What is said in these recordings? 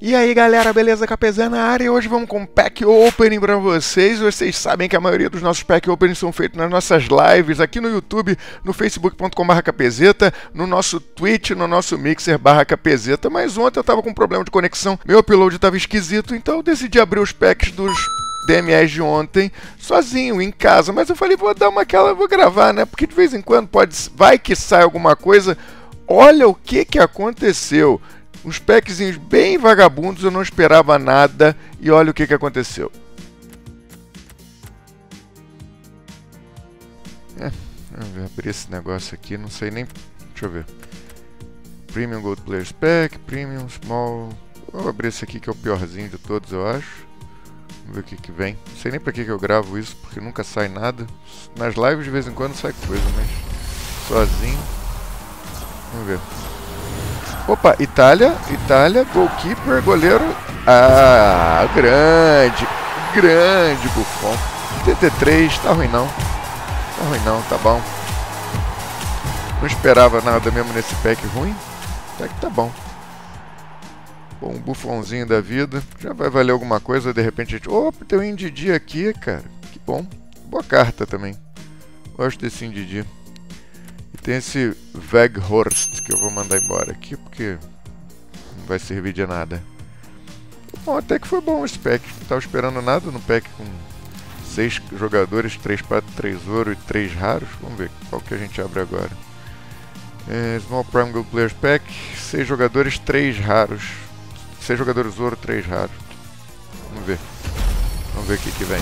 E aí galera, beleza? Capezé na área e hoje vamos com um pack opening pra vocês. Vocês sabem que a maioria dos nossos pack openings são feitos nas nossas lives aqui no YouTube, no facebook.com/capezeta, no nosso Twitch, no nosso Mixer/capezeta. Mas ontem eu tava com um problema de conexão, meu upload tava esquisito, então eu decidi abrir os packs dos DMS de ontem sozinho, em casa. Mas eu falei, vou gravar, né? Porque de vez em quando vai que sai alguma coisa. Olha o que aconteceu. Uns packzinhos bem vagabundos, eu não esperava nada e olha o que aconteceu. Vou abrir esse negócio aqui, não sei nem... Deixa eu ver. Premium Gold Players Pack, Premium Small... Vou abrir esse aqui que é o piorzinho de todos, eu acho. Vamos ver o que vem. Não sei nem pra que eu gravo isso, porque nunca sai nada. Nas lives de vez em quando sai coisa, mas sozinho. Vamos ver. Opa, Itália, goalkeeper, goleiro. Ah, grande Buffon. TT3, tá ruim não. Tá bom. Não esperava nada mesmo nesse pack ruim. Até que tá bom. Bom, um Buffonzinho da vida. Já vai valer alguma coisa, de repente a gente... Opa, tem um Indidi aqui, cara. Que bom. Boa carta também. Gosto desse Indidi. Tem esse Weghorst que eu vou mandar embora aqui porque não vai servir de nada. Bom, até que foi bom esse pack. Não estava esperando nada no pack com 6 jogadores, 3 prata, 3 ouro e 3 raros. Vamos ver qual que a gente abre agora. Small Prime Gold Players Pack, 6 jogadores, 3 raros. 6 jogadores ouro, 3 raros. Vamos ver o que vem.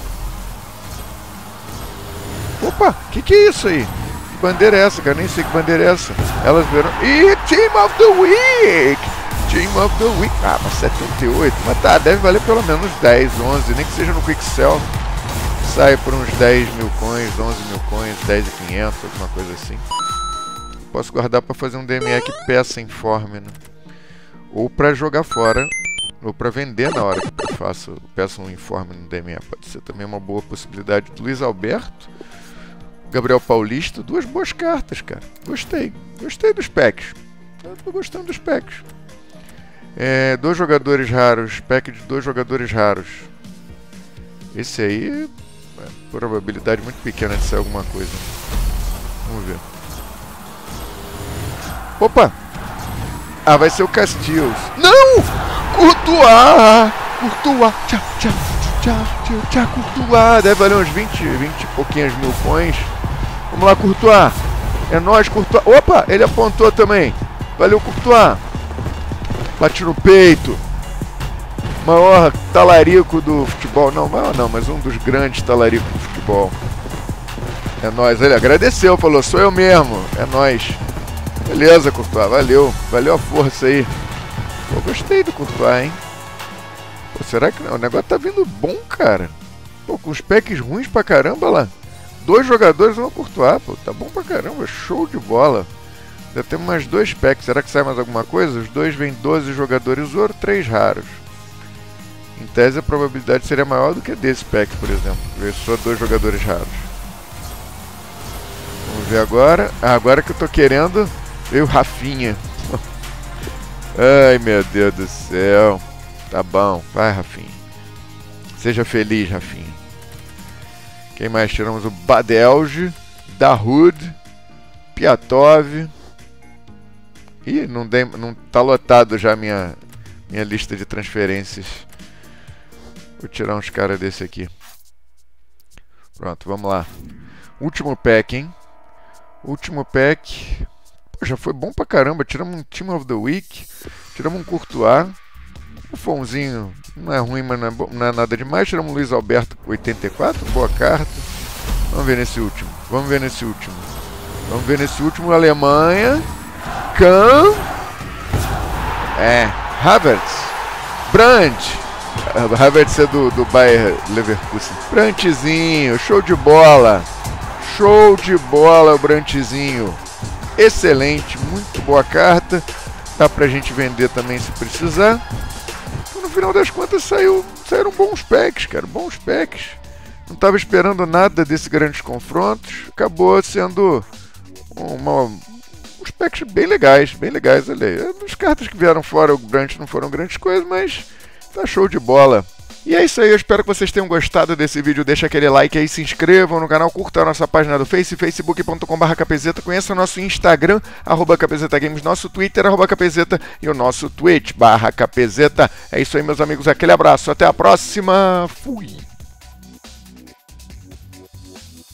Opa, que é isso aí? Que bandeira é essa, cara? Nem sei que bandeira é essa. Elas viram... Ih, Team of the Week! Team of the Week. Ah, mas 78. Mas tá, deve valer pelo menos 10, 11. Nem que seja no Quick Sell. Sai por uns 10 mil coins, 11 mil coins, 10.500, alguma coisa assim. Posso guardar pra fazer um DME que peça informe, né? Ou pra jogar fora. Ou pra vender na hora que eu peço um informe no DME. Pode ser também uma boa possibilidade. Luiz Alberto. Gabriel Paulista, 2 boas cartas, cara. Gostei dos packs. Eu tô gostando dos packs. 2 jogadores raros, pack de 2 jogadores raros. Esse aí, probabilidade muito pequena de sair alguma coisa. Vamos ver. Opa! Ah, vai ser o Castilhos. Não! Courtois! Courtois! Deve valer uns 20 e pouquinhos mil coins. Vamos lá, Courtois. É nóis, Courtois. Opa, ele apontou também. Valeu, Courtois. Bate no peito. Maior talarico do futebol. Não, maior não, mas um dos grandes talaricos do futebol. É nóis. Ele agradeceu, falou, sou eu mesmo. É nóis. Beleza, Courtois. Valeu. Valeu a força aí. Pô, gostei do Courtois, hein? Pô, será que não? O negócio tá vindo bom, cara. Pô, com os packs ruins pra caramba lá. 2 jogadores vão Courtois, pô. Tá bom pra caramba. Show de bola. Já temos mais 2 packs. Será que sai mais alguma coisa? Os 2 vêm 12 jogadores ouro, 3 raros. Em tese a probabilidade seria maior do que desse pack, por exemplo. Ver só 2 jogadores raros. Vamos ver agora. Ah, agora que eu tô querendo ver o Rafinha. Ai, meu Deus do céu. Tá bom. Vai, Rafinha. Seja feliz, Rafinha. Quem mais? Tiramos o Badelge, Dahoud, Piatov. Ih, não tá lotado já minha lista de transferências. Vou tirar uns caras desse aqui. Pronto, vamos lá. Último pack, hein? Último pack. Pô, já foi bom pra caramba. Tiramos um Team of the Week. Tiramos um Courtois. O Fonzinho não é ruim, mas não é nada demais. Tiramos um Luiz Alberto 84. Boa carta. Vamos ver nesse último. Alemanha. Kahn. Havertz. Brandt. Havertz é do Bayer Leverkusen. Brandtzinho. Show de bola. O Brandtzinho. Excelente. Muito boa carta. Dá pra gente vender também se precisar. No final das contas saíram bons packs, cara. Bons packs. Não estava esperando nada desses grandes confrontos. Acabou sendo uns packs bem legais, olha aí. As cartas que vieram fora, o Brant não foram grandes coisas, mas tá show de bola. E é isso aí, eu espero que vocês tenham gostado desse vídeo, deixa aquele like aí, se inscrevam no canal, curtam a nossa página do Face, facebook.com/Capezeta, conheça nosso Instagram, @CapezetaGames, nosso Twitter, @Capezeta e o nosso Twitch, /Capezeta. É isso aí, meus amigos, aquele abraço, até a próxima, fui!